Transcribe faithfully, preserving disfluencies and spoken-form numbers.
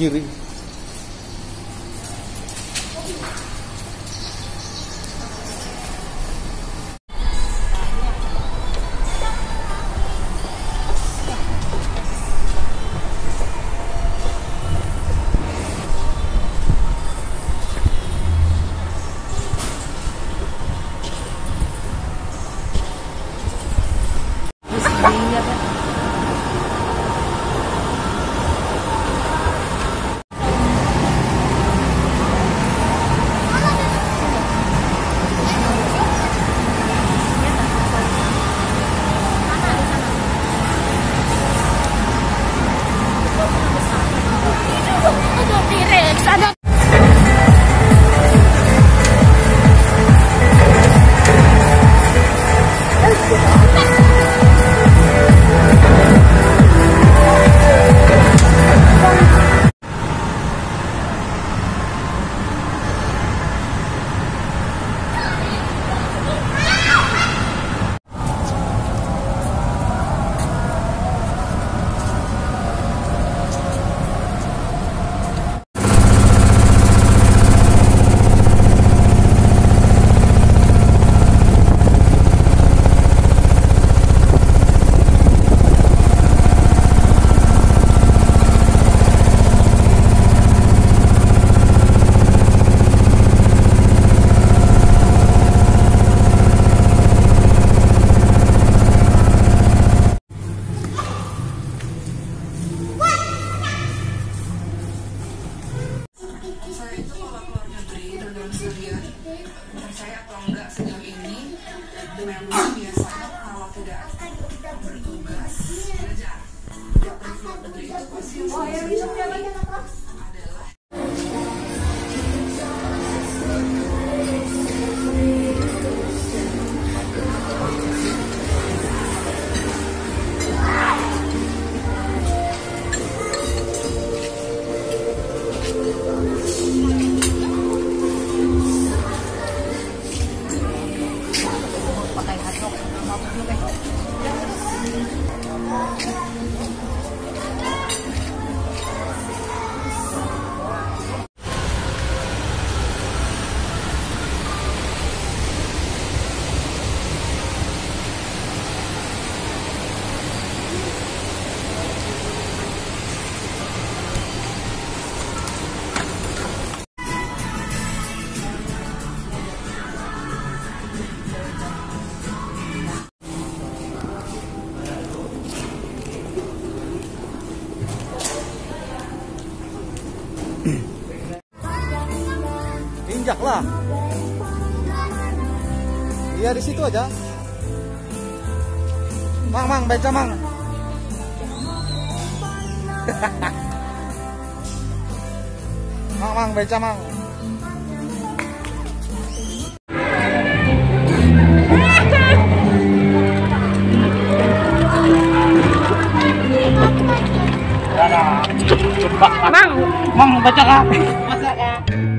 kiri. Saya itu kalau keluar negeri dalam seharian, percaya atau enggak sejauh ini, memang biasanya kalau tidak bertugas belajar, tidak pergi keluar negeri itu pasti yang saya cari adalah injak lah. Iya di situ aja. Mang, mang, baca mang. Mang, mang, baca mang. Mang, mang baca kak. Masa kak?